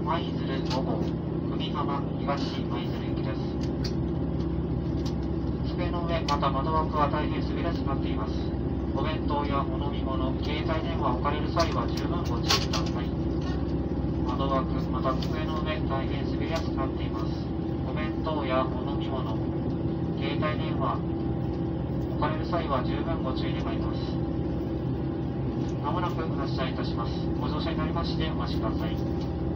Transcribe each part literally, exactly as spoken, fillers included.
舞鶴ご号久美浜東舞鶴行きです。机の上また窓枠は大変滑りやすくなっています。お弁当やお飲み物、携帯電話を置かれる際は十分ご注意ください。窓枠また机の上大変滑りやすくなっています。お弁当やお飲み物、携帯電話置かれる際は十分ご注意願います。まもなく発車いたします。ご乗車になりましてお待ちください。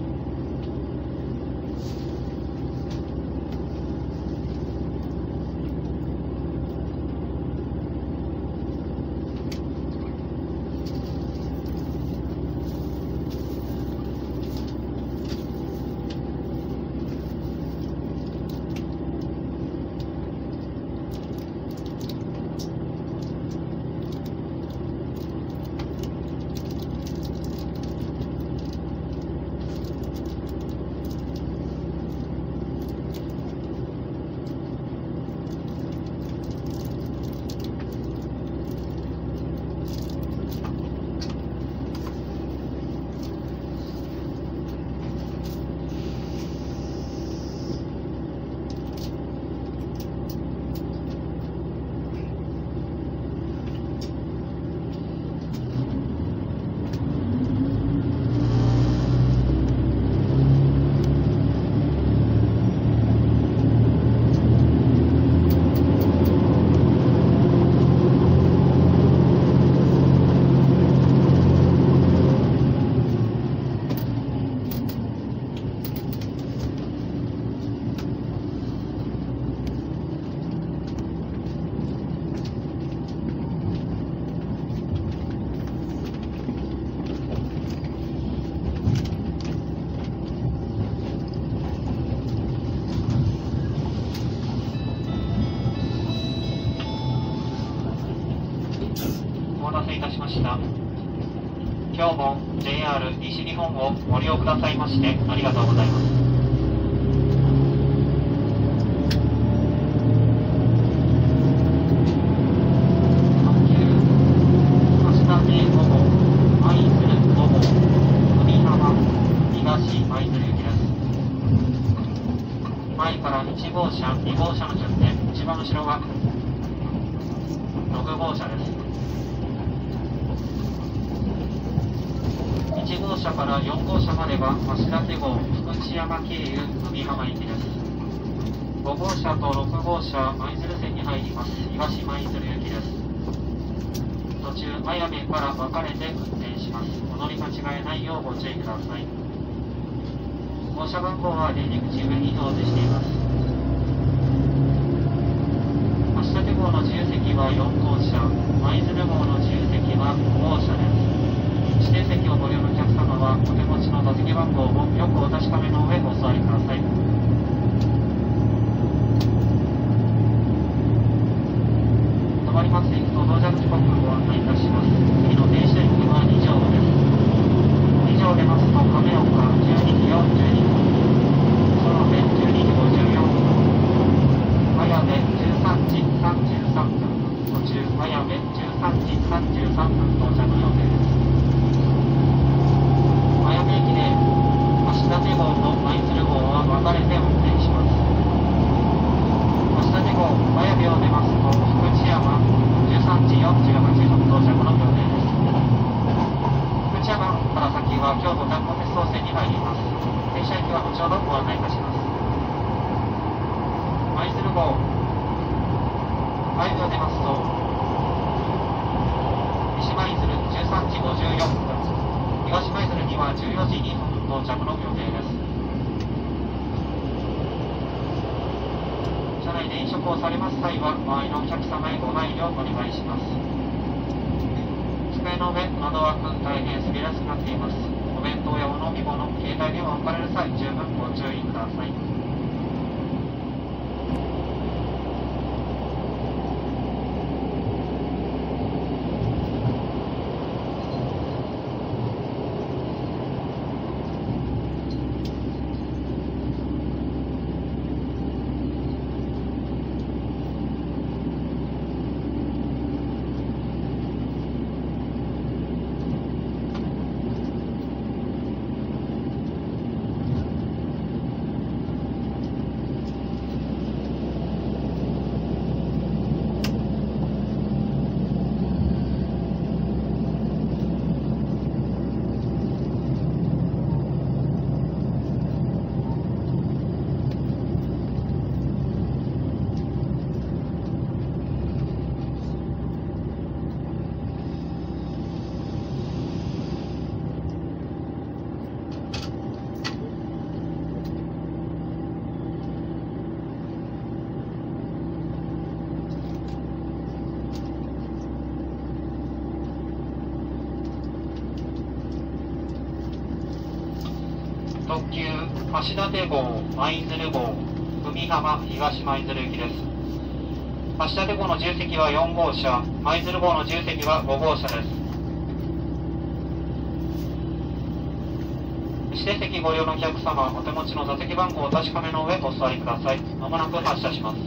お待たせいたしました。今日も ジェイアール 西日本をご利用くださいましてありがとうございます。特急橋立ご号舞鶴ご号久美浜東舞鶴行きです。前からいち号車に号車の順で一番後ろがろく号車です。いち号車からよん号車までは橋立号福知山経由久美浜行きです。ご号車とろく号車舞鶴線に入ります東舞鶴行きです。途中綾部から分かれて運転します。お乗り間違えないようご注意ください。号車番号は出入り口上に表示しています。橋立号の自由席はよん号車、舞鶴号の自由席はご号車です。指定席をご利用のお客様はお手持ちの座席番号をよくお確かめの上お座りください。止まります駅と到着時刻をご案内いたします。次の停車駅はに条です。に条出ますと亀岡じゅうにきよんじゅうにふん、園部じゅうにじごじゅうよんふん、綾部じゅうさんじさんじゅうさんふん、途中綾部じゅうさんじさんじゅうさんふん到着予定です。綾部駅で橋立号と舞鶴号は分かれて運転します。橋立号綾部を出ますと福知山じゅうさんじよんじゅうはっぷん到着の予定です。福知山から先は京都丹後鉄道線に入ります。停車駅は後ほどご案内いたします。舞鶴号綾部を出ますと西舞鶴じゅうさんじごじゅうよんふん、東舞鶴にはじゅうよじにふん到着の予定です。車内で飲食をされます際は周りのお客様へご配慮お願いします。机の上窓枠大変滑りやすくなっています。お弁当やお飲み物、携帯電話を置かれる際十分ご注意ください。 特急橋立号、舞鶴号、海浜東舞鶴行きです。橋立号の自由席はよん号車、舞鶴号の自由席はご号車です。指定席ご利用のお客様、お手持ちの座席番号をお確かめの上お座りください。まもなく発車します。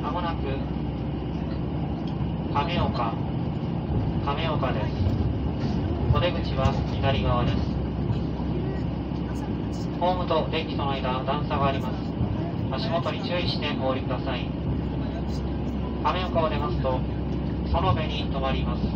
まもなく亀岡亀岡です。お出口は左側です。ホームとデッキとの間段差があります。足元に注意してお降りください。亀岡を出ますと園部に停まります。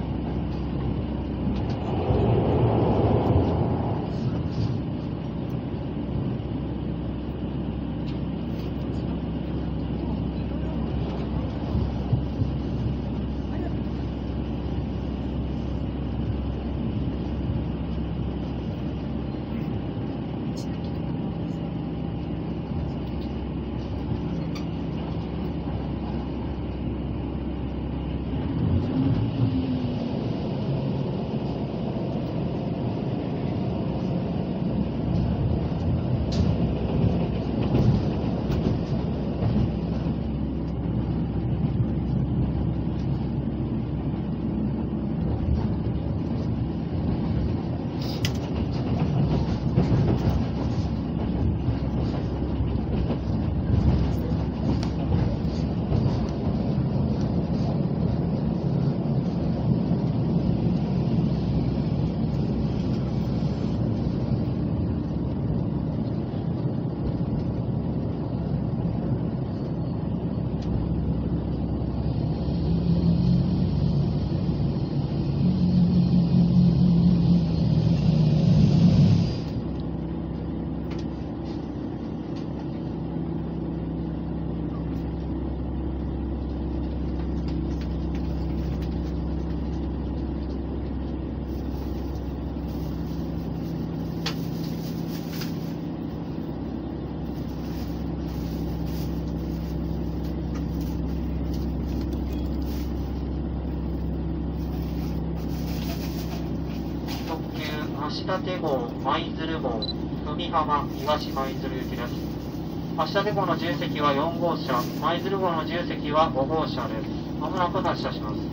橋立号、舞鶴号、海浜、東舞鶴行きです。橋立号の自由席はよん号車、舞鶴号の自由席はご号車です。まもなく発車します。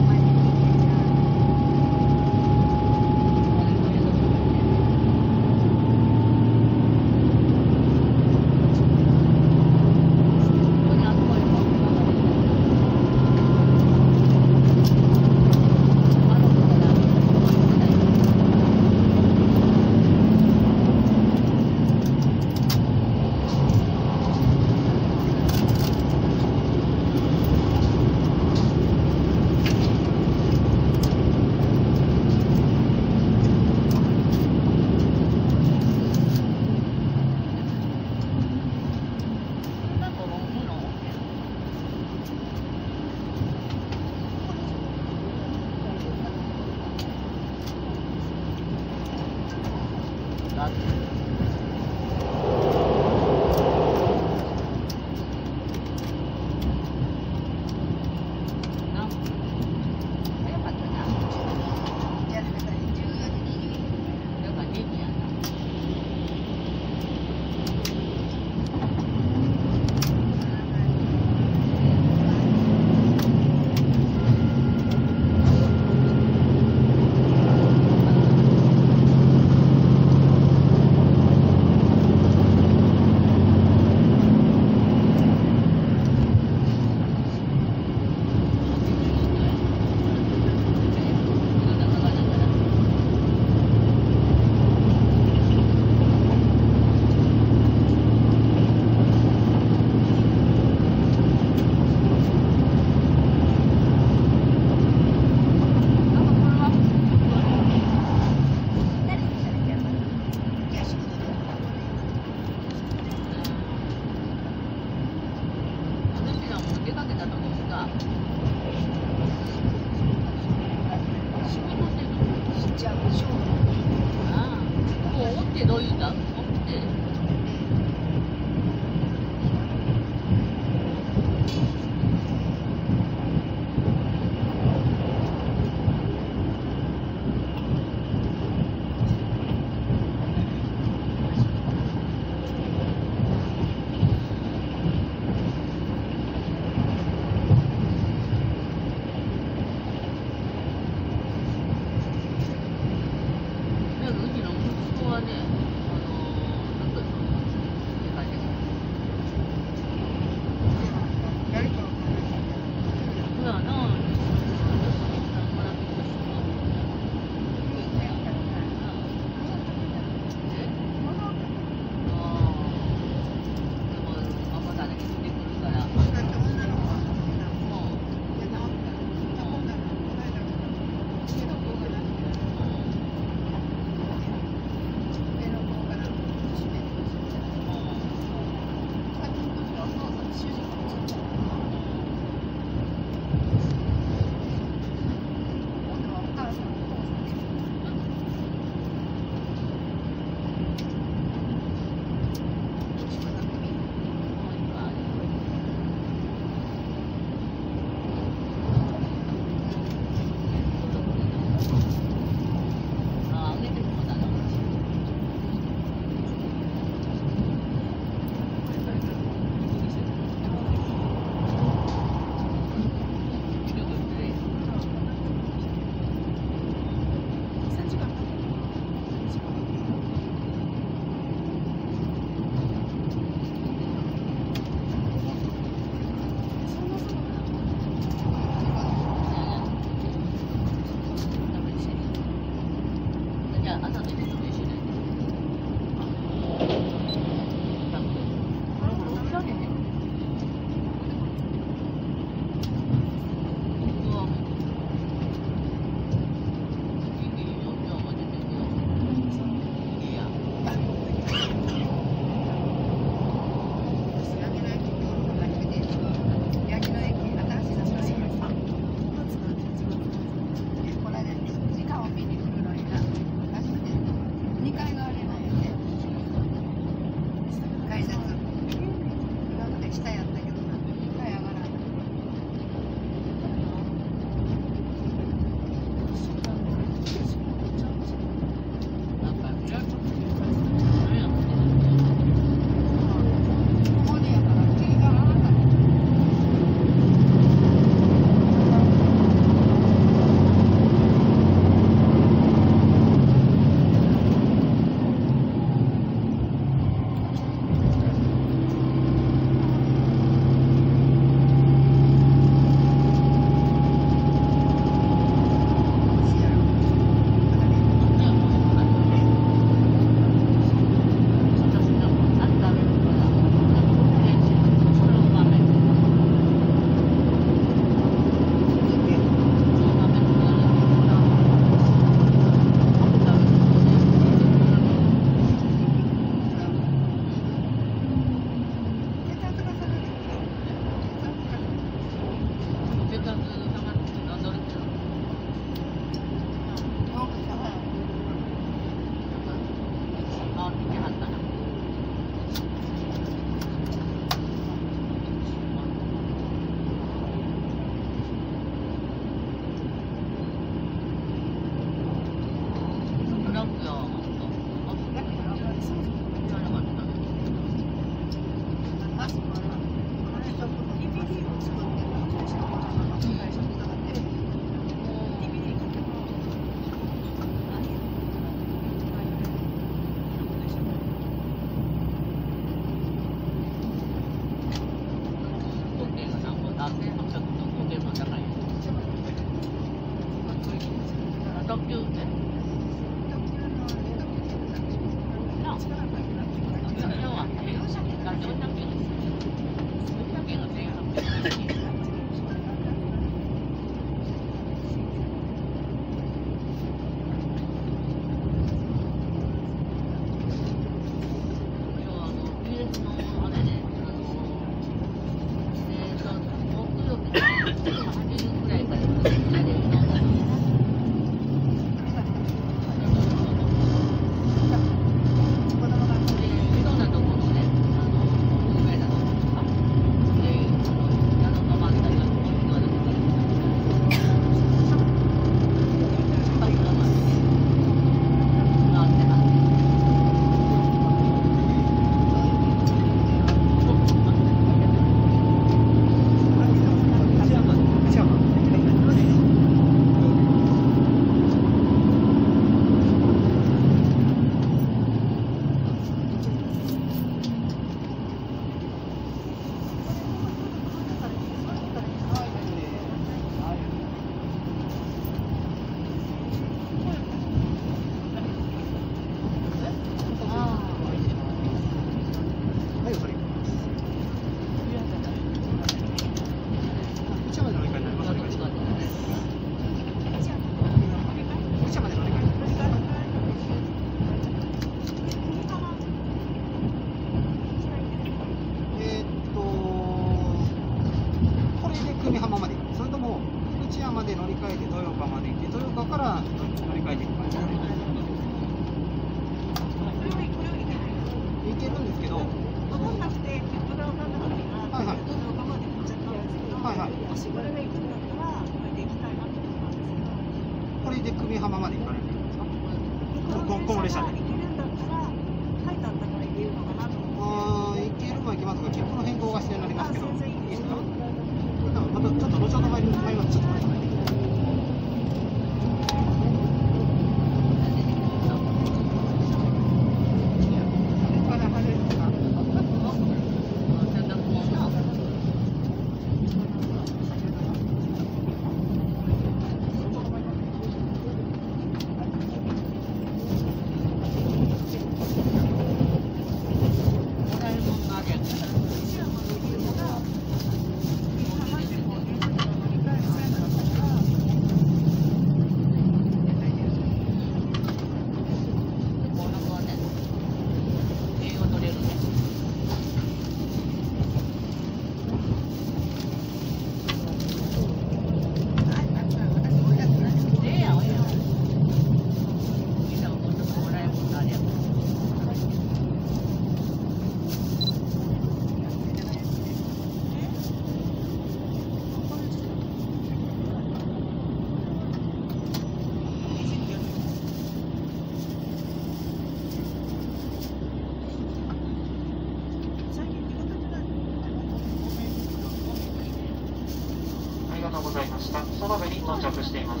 園部に到着しています。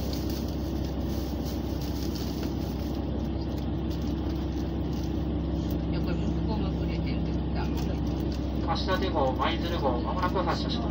橋立号、舞鶴号、まもなく発車します。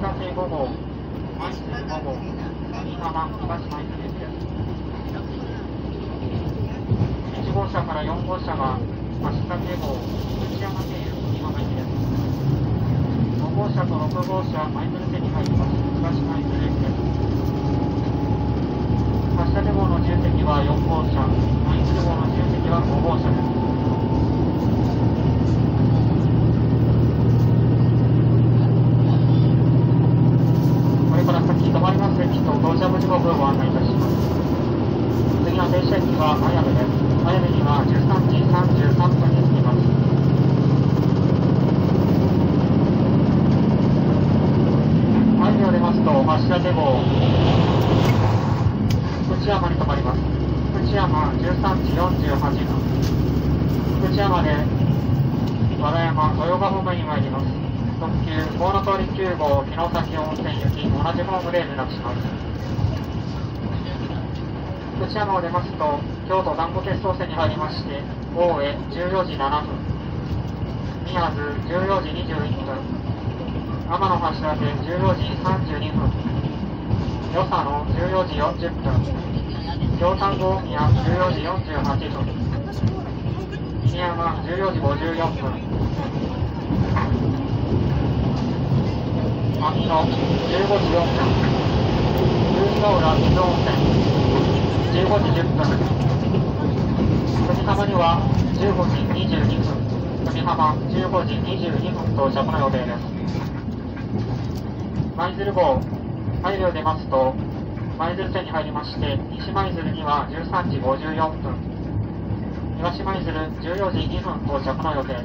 手ご号、舞鶴ご号、美浜東舞鶴駅です。いち号車からよん号車が橋立号、内山経由美浜駅です。ご号車とろく号車、舞鶴線に入ります。東舞鶴駅です。橋立号の自由席はよん号車、舞鶴号の自由席はご号車です。止まります駅と到着時刻をご案内いたします。次の停車駅は綾部です。綾部にはじゅうさんじさんじゅうさんぷんに着きます。綾部を出ますと橋立号、内山に停まります。内山じゅうさんじよんじゅうはっぷん。内山で和田山豊川方面に参ります。特急コウノトリきゅう号城崎温泉行き、同じホームで連絡します。内山を出ますと京都団子鉄道線に入りまして大江じゅうよじななふん、宮津じゅうよじにじゅういっぷん、天橋立じゅうよじさんじゅうにふん、与謝野じゅうよじよんじゅっぷん、京丹後宮じゅうよじよんじゅうはっぷん、犬山じゅうよじごじゅうよんぷん、網野じゅうごじよんぷん、夕日の浦水温泉じゅうごじじゅっぷん、久美浜にはじゅうごじにじゅうにふん、久美浜じゅうごじにじゅうにふん到着の予定です。舞鶴号、綾部を出ますと舞鶴線に入りまして西舞鶴にはじゅうさんじごじゅうよんぷん、東舞鶴じゅうよじにふん到着の予定です。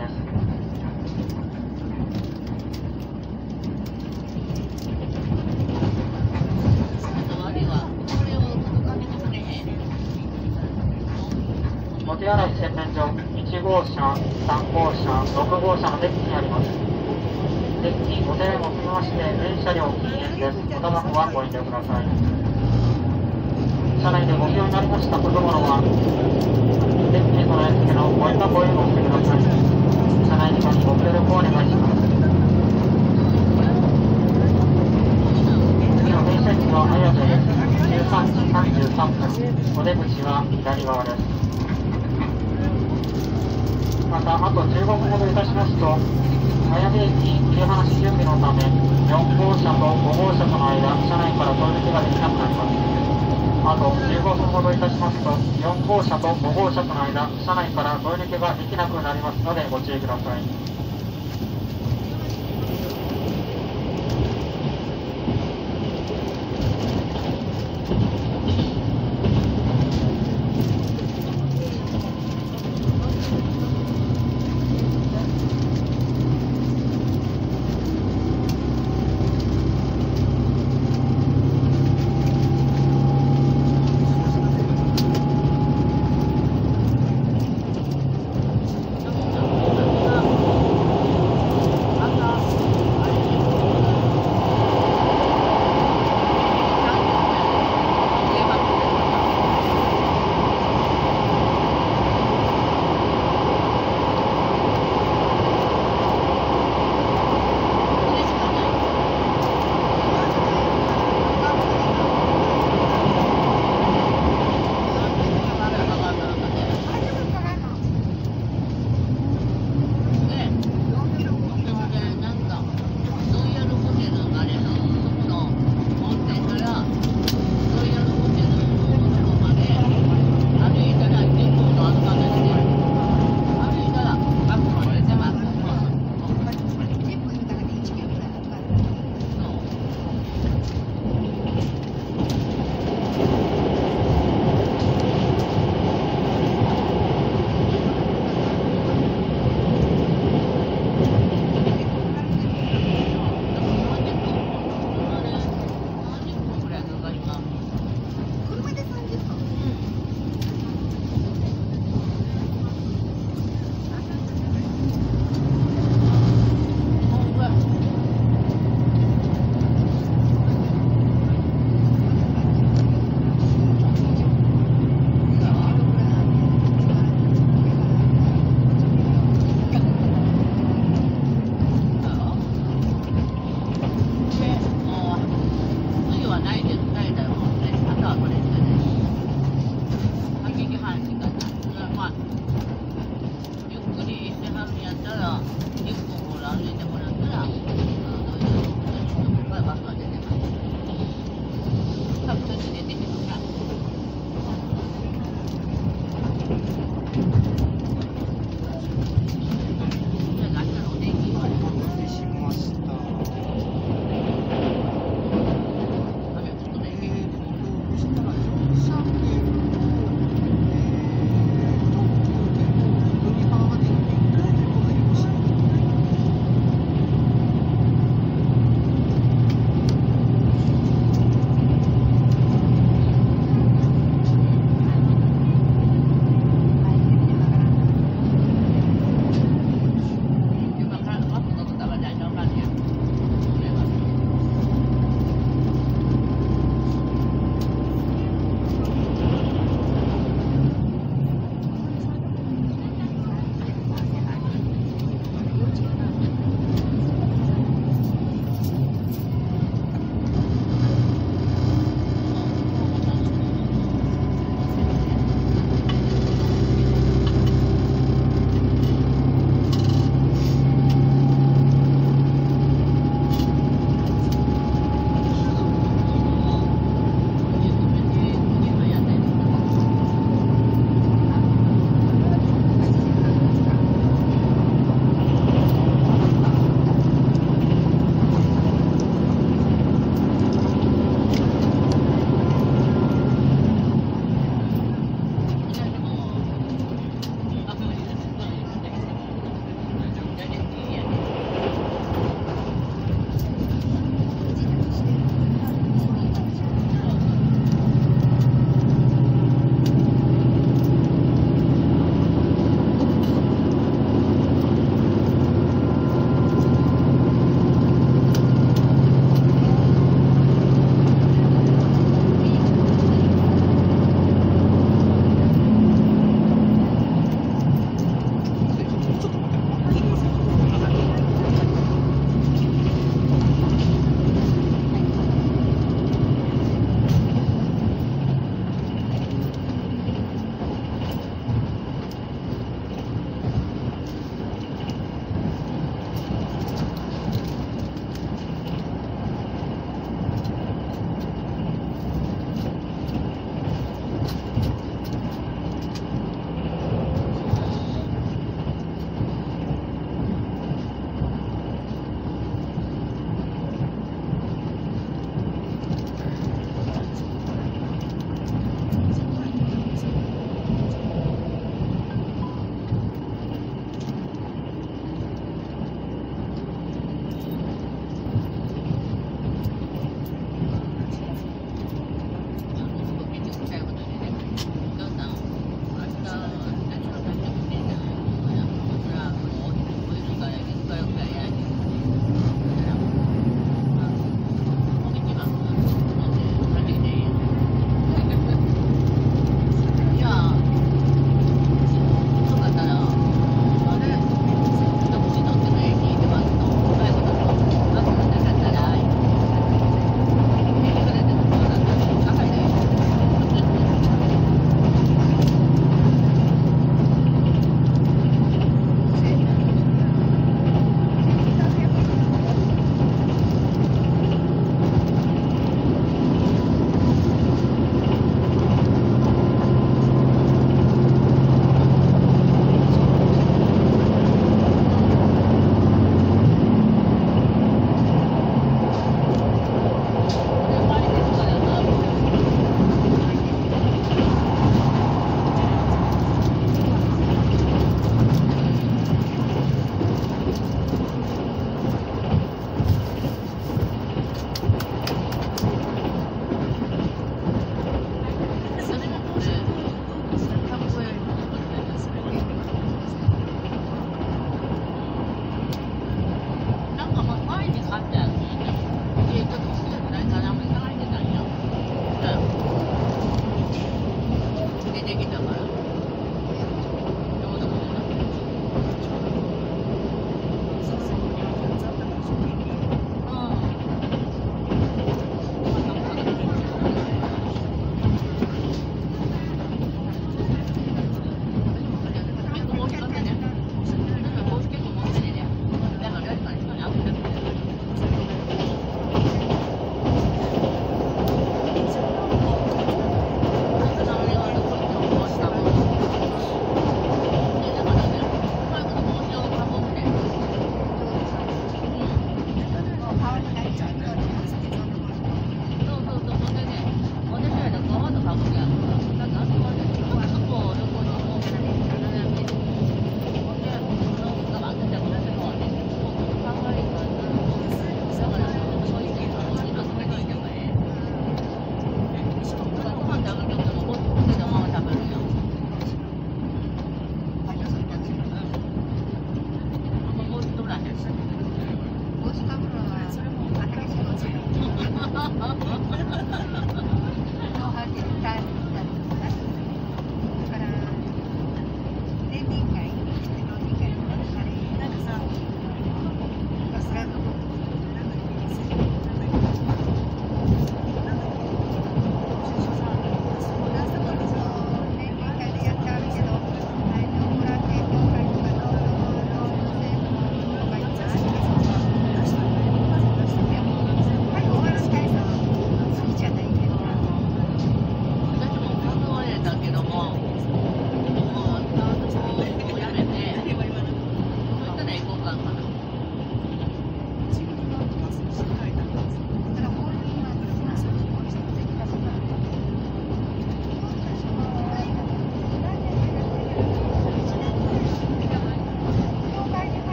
お手洗い洗面所いち号車、さん号車、ろく号車のデッキにあります。デッキ、お手洗いも含めまして全車両禁煙です。おタバコはご遠慮ください。車内でご使用になりましたこと物はデッキに備え付けのご縁箱へお捨てください。車内にご協力をお願いします。次の電車駅は綾部です。じゅうさんじさんじゅうさんぷん、お出口は左側です。また、あとじゅうごふんほどいたしますと、綾部駅切り離し準備のため、よん号車とご号車との間、車内からトイレ抜けができなくなります。あとじゅうごふんほどいたしますと、よん号車とご号車との間、車内からトイレ抜けができなくなりますので、ご注意ください。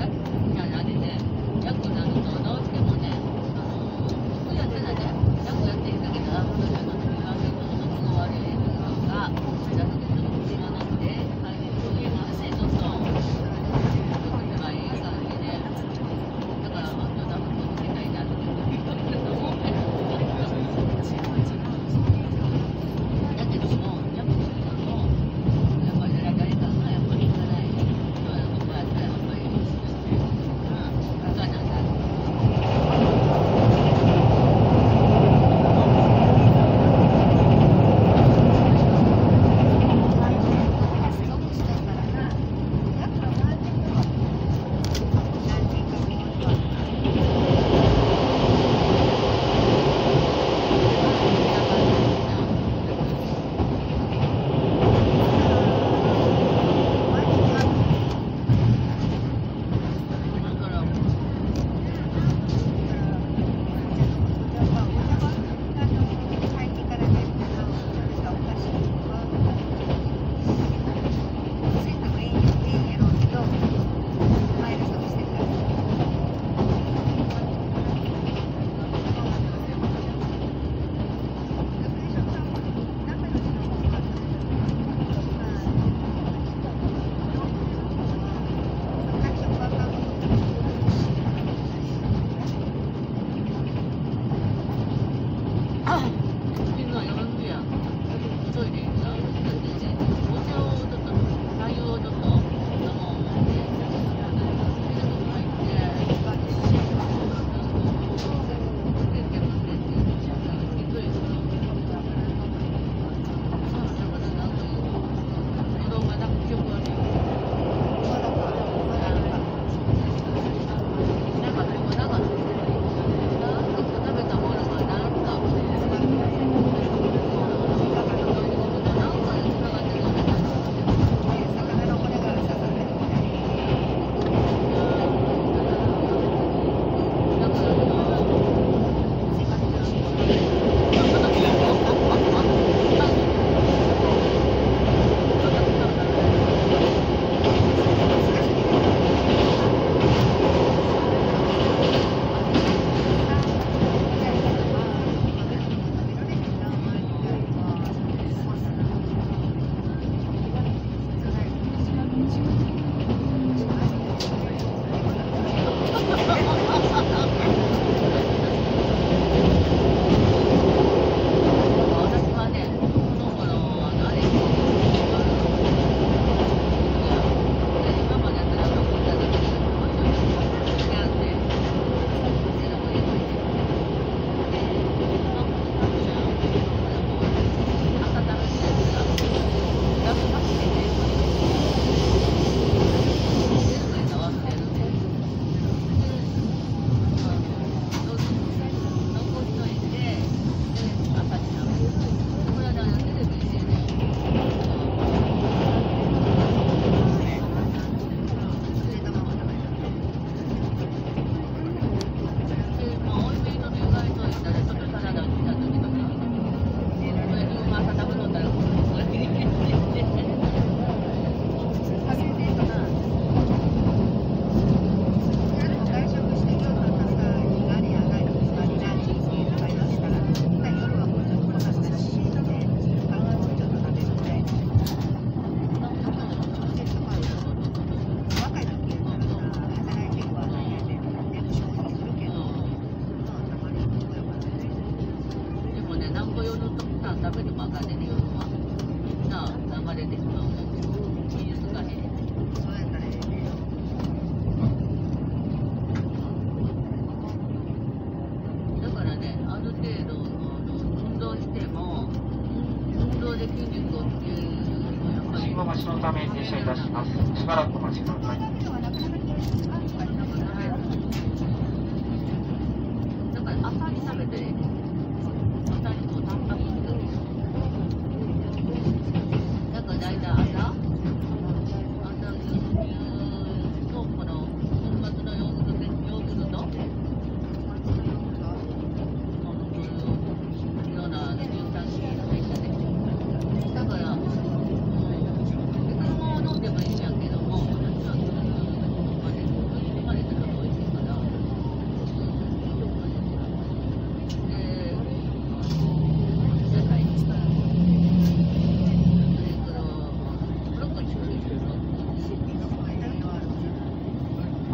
車を飲んでもいいんやけども、私は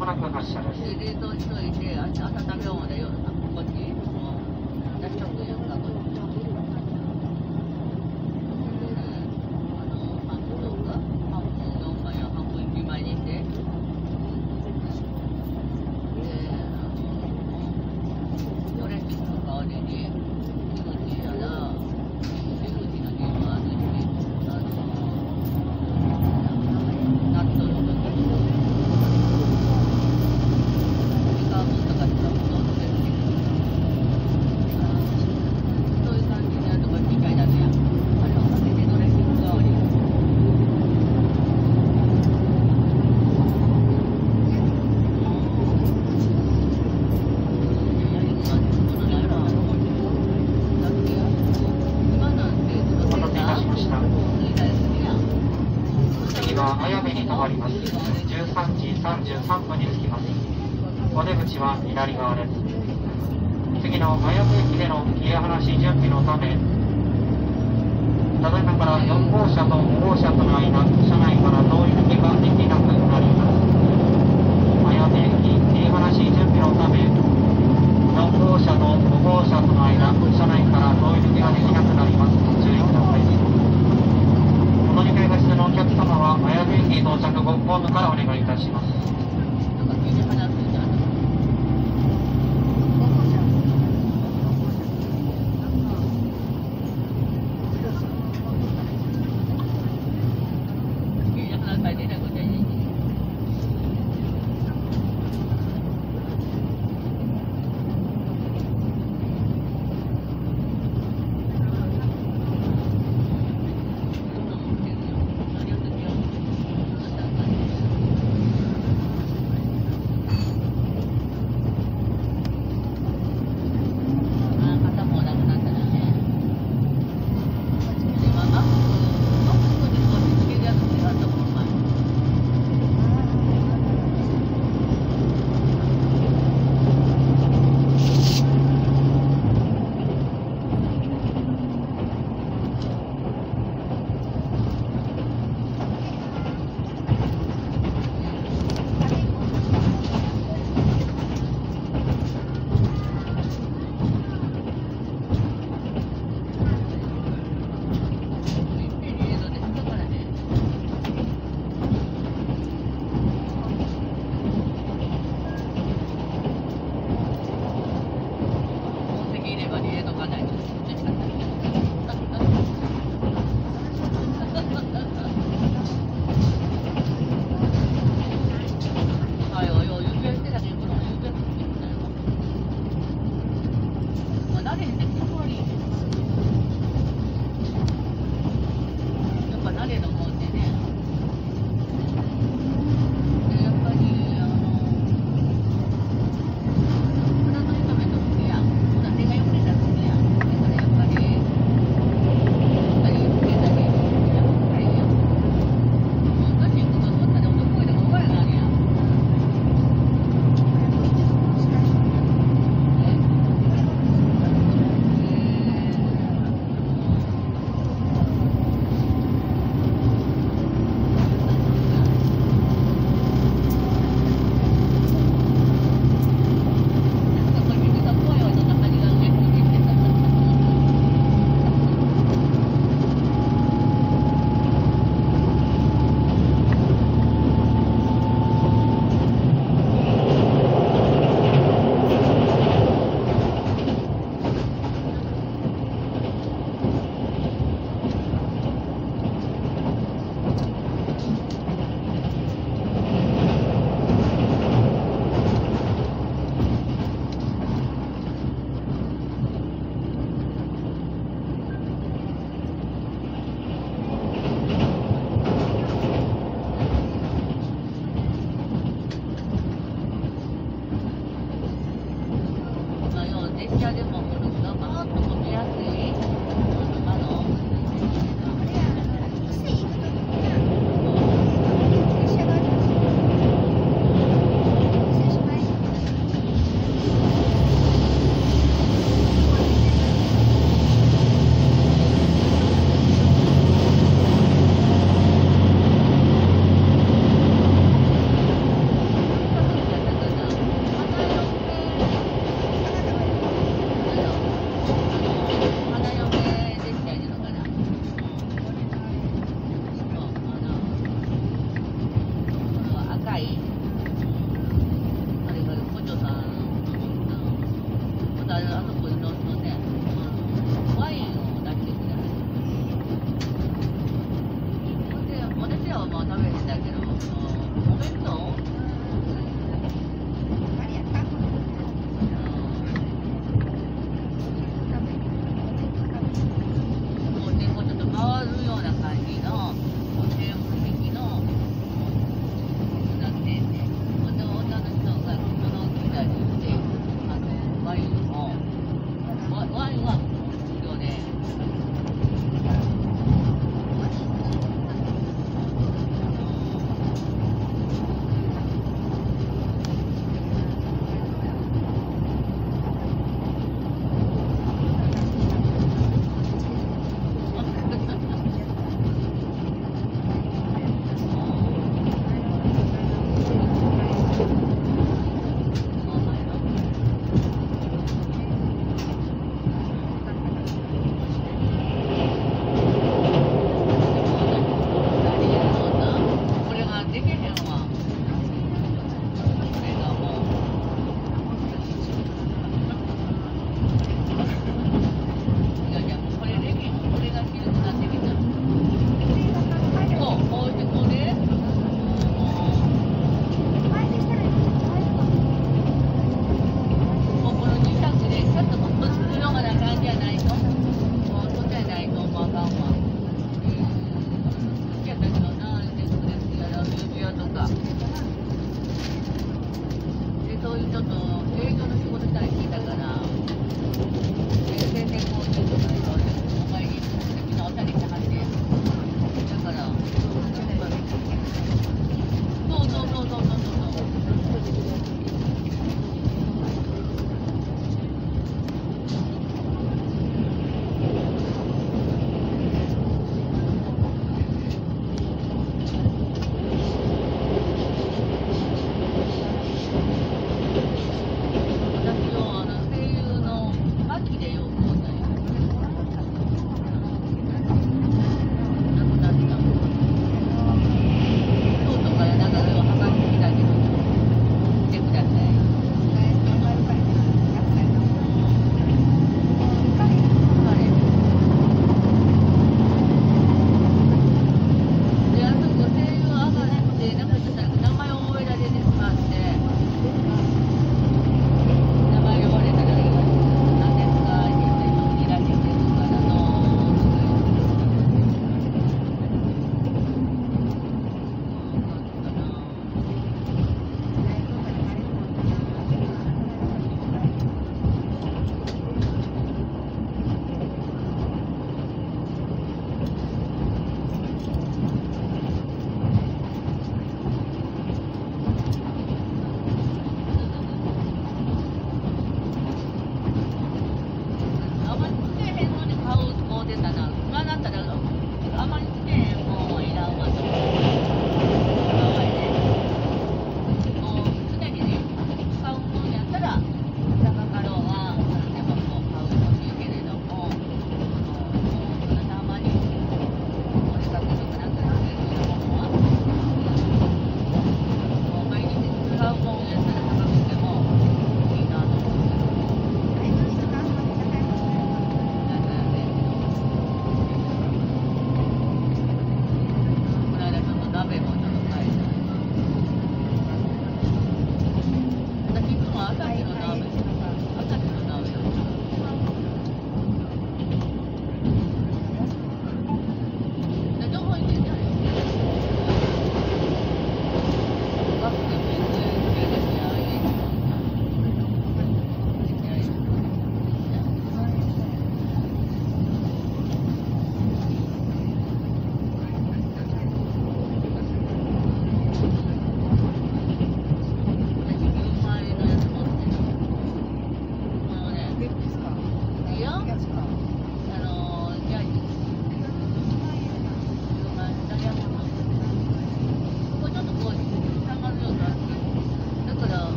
もなく発車です。 で冷凍しといて朝食べようまで夜こっち出しとくよかこっち。 綾部に停まります。じゅうさんじさんじゅうさんぷんに着きます。お出口は左側です。次の綾部駅での切り離し準備のため、ただいまからよん号車とご号車との間、車内から通り抜けができなくなります。綾部駅切り離し準備のため、よん号車とご号車との間、車内から通り抜けができなくなります。ご注意ください。お乗り換えが必要のお客様は綾部駅到着後、ホームからお願いいたします。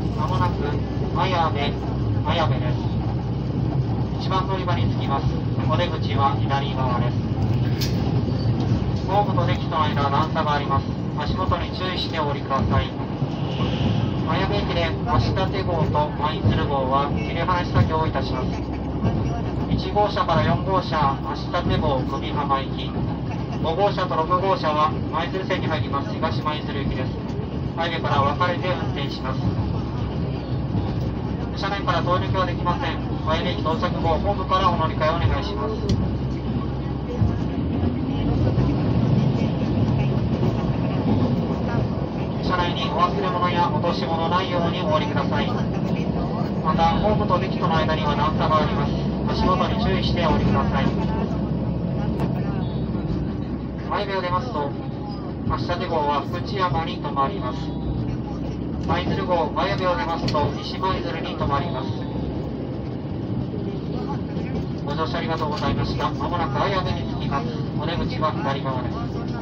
まもなく綾部綾部です。いちばん乗り場に着きます。お出口は左側です。ホームとデキとの間は段差があります。足元に注意してお降りください。綾部駅で橋立号と舞鶴号は切り離し作業をいたします。いち号車からよん号車橋立号久美浜行き、ご号車とろく号車は舞鶴線に入ります東舞鶴行きです。綾部から分かれて運転します。車内から通り抜けはできません。綾部駅到着後、ホームからお乗り換えをお願いします。車内にお忘れ物や落とし物ないようにお降りください。また、ホームとデキとの間には段差があります。足元に注意してお降りください。綾部を出ますと、橋立号は福知山に停まります。舞鶴号、綾部を出ますと西舞鶴に停まります。ご乗車ありがとうございました。まもなく綾部に着きます。お出口は左側です。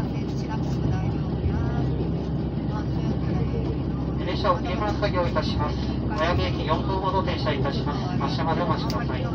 列車を切り離す作業をいたします。綾部駅よんぷんほど停車いたします。発車までお待ちください。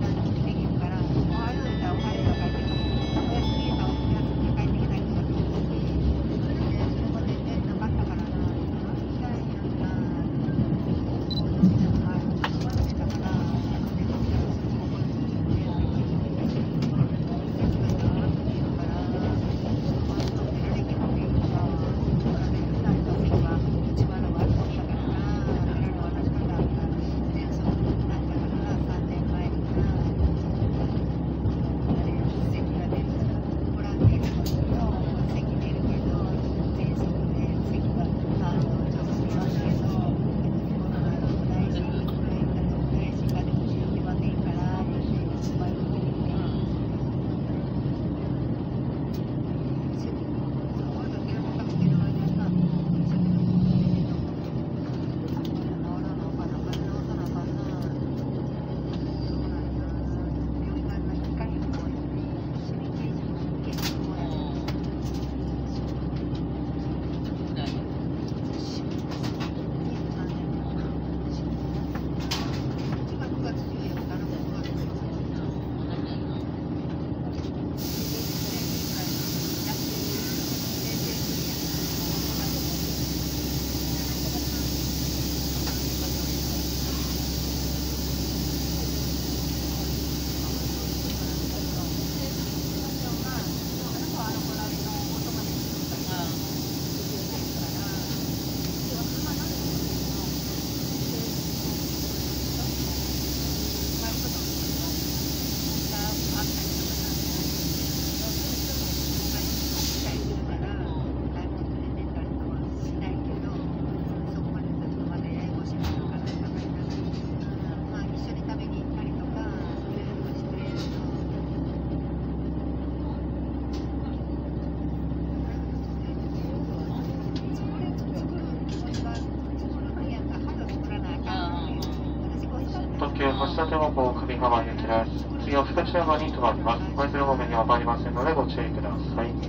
橋立方向久美浜行きです。次は福知山に停まります。舞鶴方面には参りませんのでご注意ください。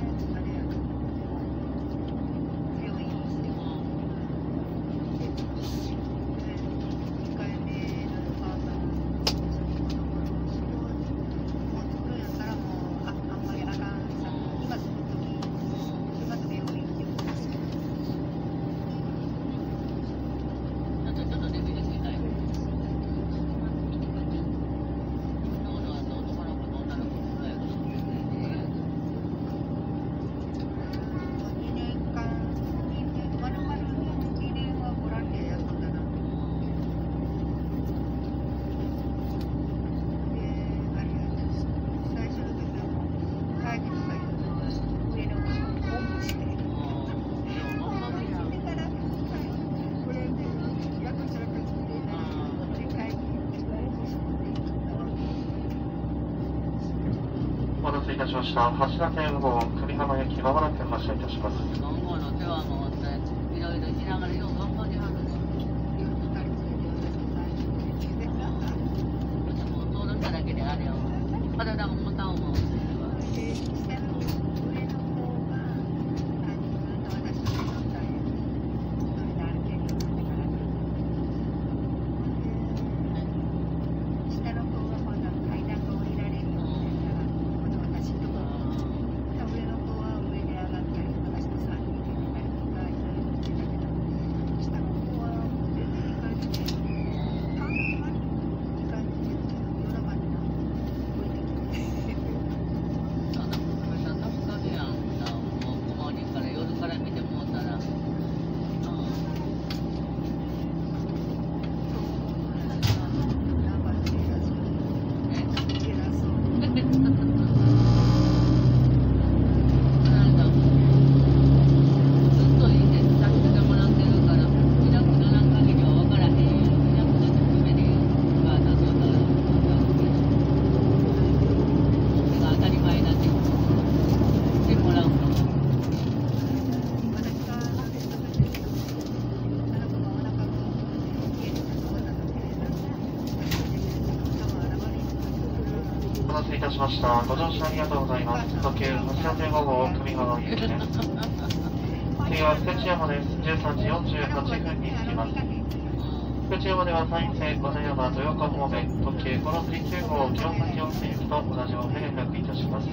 お待たせいたしました。橋立よん号久美浜行きまもなく発車いたします。 よん号の手は回っていろいろしながらよう頑張りはる。もう通るっただけであれよ。体も重たん思う。 たしました。ご乗車ありがとうございます。特急はちだてご号組川行きです。次は福知山です。じゅうさんじよんじゅうはちふんに着きます。福知山では山陰線金山豊岡方面特急ごろくきゅう号城崎温泉行きと同じ方面連絡いたします。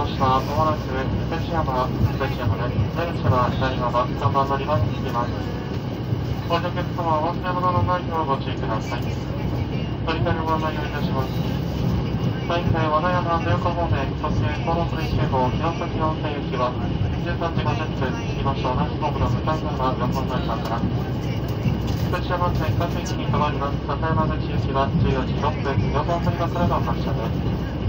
ました。まもなく福知山、福知山です。出口は左側、さんばん乗り場に着きます。ご乗客様はお忘れ物のないようご注意ください。乗り換えのご案内をいたします。大変和田山豊岡方面、特急航路取り警報、城崎温泉行きはじゅうさんじごじゅっぷん、次場所同じホームの向かい側、横浜駅から。福知山線各駅に変わります。片山口行きはじゅうよじろっぷん、横浜駅からの発車です。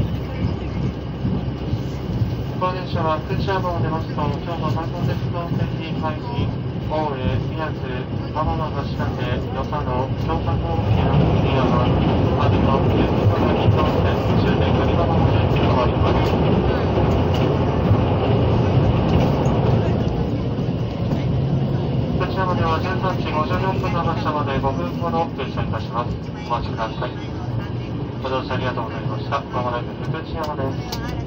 この電車は福知山を出ますと、今日の南国鉄道線に海浜、大江、宮津、浜野橋立、与謝野、京阪大宮、新山、阿炎の有機のに当線、終点栗浜本駅に変わります。福知山ではじゅうさんじごじゅうよんぷんの発車までごふんほど停車いたします。お待ちください。ご乗車ありがとうございました。まもなく福知山です。